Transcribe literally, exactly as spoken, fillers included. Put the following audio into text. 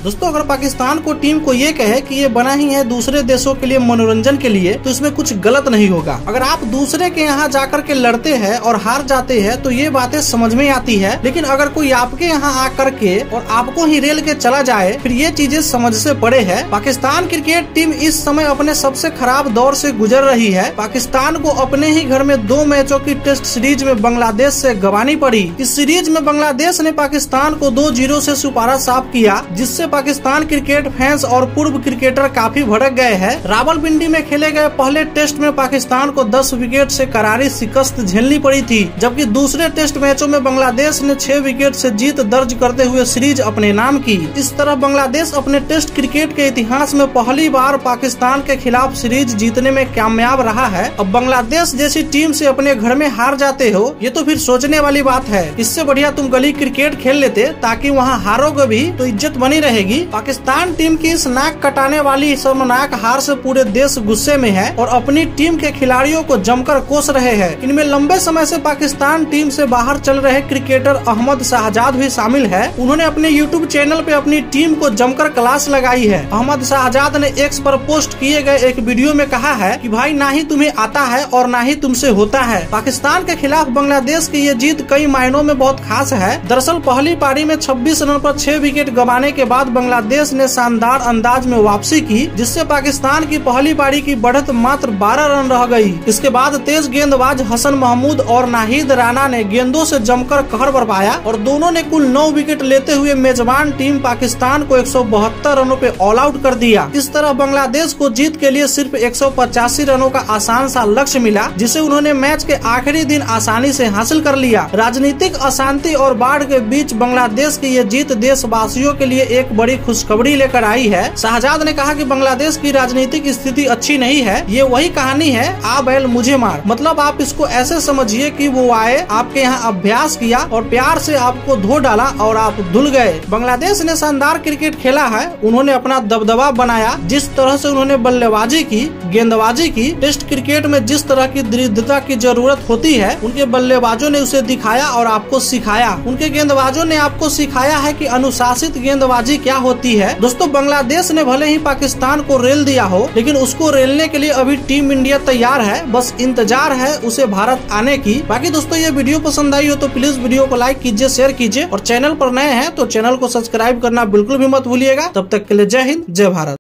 दोस्तों अगर पाकिस्तान को टीम को ये कहे कि ये बना ही है दूसरे देशों के लिए मनोरंजन के लिए, तो इसमें कुछ गलत नहीं होगा। अगर आप दूसरे के यहाँ जाकर के लड़ते हैं और हार जाते हैं तो ये बातें समझ में आती है, लेकिन अगर कोई आपके यहाँ आकर के और आपको ही रेल के चला जाए फिर ये चीजें समझ से परे है। पाकिस्तान क्रिकेट टीम इस समय अपने सबसे खराब दौर से गुजर रही है। पाकिस्तान को अपने ही घर में दो मैचों की टेस्ट सीरीज में बांग्लादेश से गंवानी पड़ी। इस सीरीज में बांग्लादेश ने पाकिस्तान को दो जीरो से सुपारा साफ किया, जिससे पाकिस्तान क्रिकेट फैंस और पूर्व क्रिकेटर काफी भड़क गए हैं। रावलपिंडी में खेले गए पहले टेस्ट में पाकिस्तान को दस विकेट से करारी शिकस्त झेलनी पड़ी थी, जबकि दूसरे टेस्ट मैचों में बांग्लादेश ने छह विकेट से जीत दर्ज करते हुए सीरीज अपने नाम की। इस तरह बांग्लादेश अपने टेस्ट क्रिकेट के इतिहास में पहली बार पाकिस्तान के खिलाफ सीरीज जीतने में कामयाब रहा है। अब बांग्लादेश जैसी टीम से अपने घर में हार जाते हो, ये तो फिर सोचने वाली बात है। इससे बढ़िया तुम गली क्रिकेट खेल लेते, ताकि वहाँ हारोगे भी तो इज्जत बनी रहेगी। पाकिस्तान टीम की इस नाक कटाने वाली शर्मनाक हार से पूरे देश गुस्से में है और अपनी टीम के खिलाड़ियों को जमकर कोस रहे हैं। इनमें लंबे समय से पाकिस्तान टीम से बाहर चल रहे क्रिकेटर अहमद शाहजाद भी शामिल है। उन्होंने अपने यूट्यूब चैनल पे अपनी टीम को जमकर क्लास लगाई है। अहमद शाहजाद ने एक्स पर पोस्ट किए गए एक वीडियो में कहा है कि भाई ना ही तुम्हें आता है और ना ही तुमसे होता है। पाकिस्तान के खिलाफ बांग्लादेश की ये जीत कई मायनों में बहुत खास है। दरअसल पहली पारी में छब्बीस रन पर छह विकेट गंवाने के बाद बांग्लादेश ने शानदार अंदाज में वापसी की, जिससे पाकिस्तान की पहली पारी की बढ़त मात्र बारह रन रह गई। इसके बाद तेज गेंदबाज हसन महमूद और नाहिद राणा ने गेंदों से जमकर कहर बरपाया और दोनों ने कुल नौ विकेट लेते हुए मेजबान टीम पाकिस्तान को एक सौ बहत्तर रनों पे ऑल आउट कर दिया। इस तरह बांग्लादेश को जीत के लिए सिर्फ एक सौ पचासी रनों का आसान सा लक्ष्य मिला, जिसे उन्होंने मैच के आखिरी दिन आसानी से हासिल कर लिया। राजनीतिक अशांति और बाढ़ के बीच बांग्लादेश की ये जीत देशवासियों के लिए एक बड़ी खुशखबरी लेकर आई है। शाहजाद ने कहा कि बांग्लादेश की राजनीतिक स्थिति अच्छी नहीं है, ये वही कहानी है आ बैल मुझे मार। मतलब आप इसको ऐसे समझिए कि वो आए, आपके यहाँ अभ्यास किया और प्यार से आपको धो डाला और आप धुल गए। बांग्लादेश ने शानदार क्रिकेट खेला है। उन्होंने अपना दबदबा बनाया। जिस तरह से उन्होंने बल्लेबाजी की, गेंदबाजी की, टेस्ट क्रिकेट में जिस तरह की दृढ़ता की जरूरत होती है, उनके बल्लेबाजों ने उसे दिखाया और आपको सिखाया। उनके गेंदबाजों ने आपको सिखाया है कि अनुशासित गेंदबाजी क्या होती है। दोस्तों बांग्लादेश ने भले ही पाकिस्तान को रेल दिया हो, लेकिन उसको रेलने के लिए अभी टीम इंडिया तैयार है। बस इंतजार है उसे भारत आने की। बाकी दोस्तों ये वीडियो पसंद आई हो तो प्लीज वीडियो को लाइक कीजिए, शेयर कीजिए और चैनल पर नए हैं तो चैनल को सब्सक्राइब करना बिल्कुल भी मत भूलिएगा। तब तक के लिए जय हिंद, जय भारत।